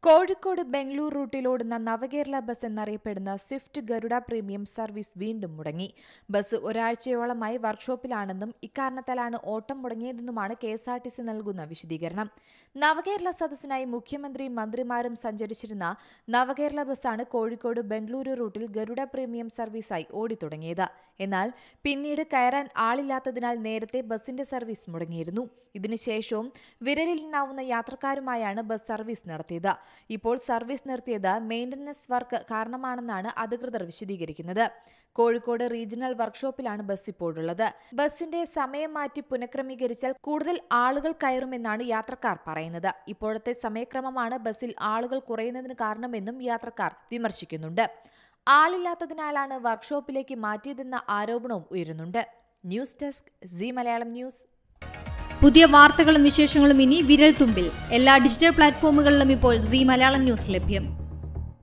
കോഴിക്കോട് ബംഗളൂരു റൂട്ടിലോടുന്ന നവകേരള ബസ് എന്നറിയപ്പെടുന്ന swift Garuda premium service വീണ്ടും മുടങ്ങി. ബസ് ഒരാഴ്ചയോളമായി വർക്ക്ഷോപ്പിലാണെന്നും ഇക്കാരണത്താലാണ് ഓട്ടം മുടങ്ങിയതെന്നുമാണ് കെഎസ്ആർടിസി നൽകുന്ന വിശദീകരണം. നവകേരള സദസ്സിനായി മുഖ്യമന്ത്രിയും മന്ത്രിമാരും സഞ്ചരിച്ചിരുന്ന നവകേരള ബസ്സാണ് കോഴിക്കോട് ബംഗളൂരു റൂട്ടിൽ ഗരുഡ പ്രീമിയം സർവീസായി ഓടിത്തുടങ്ങിയത്. എന്നാൽ പിന്നീട് കയറാൻ ആളില്ലാത്തതിനാൽ നേരത്തെ ബസിന്റെ സർവീസ് മുടങ്ങിയിരുന്നു. ഇതിനുശേഷവും വിരലിലെണ്ണാവുന്ന യാത്രക്കാരുമായാണ് ബസ് സർവീസ് നടത്തിയത്. ഇപ്പോൾ സർവീസ് നിർത്തിയത് മെയിന്റനൻസ് വർക്ക് കാരണമാണെന്നാണ് അധികൃതർ വിശദീകരിക്കുന്നത്. കോഴിക്കോട് റീജിയണൽ വർക്ക്ഷോപ്പിലാണ് ബസ് ഇപ്പോഴുള്ളത്. ബസിന്റെ സമയം മാറ്റി പുനഃക്രമീകരിച്ചാൽ കൂടുതൽ ആളുകൾ കയറുമെന്നാണ് യാത്രക്കാർ പറയുന്നത്. ഇപ്പോഴത്തെ സമയക്രമമാണ് ബസിൽ ആളുകൾ കുറയുന്നതിന് കാരണമെന്നും യാത്രക്കാർ വിമർശിക്കുന്നുണ്ട്. ആളില്ലാത്തതിനാലാണ് വർക്ക്ഷോപ്പിലേക്ക് മാറ്റിയതെന്ന ആരോപണവും ഉയരുന്നുണ്ട്. News desk Zee Malayalam news. പുതിയ വാർത്തകളും വിശേഷങ്ങളും ഇനി വിരൽ തുമ്പിൽ. എല്ലാ ഡിജിറ്റൽ പ്ലാറ്റ്ഫോമുകളിലും ഇപ്പോൾ സീ മലയാളം ന്യൂസ് ലഭ്യം.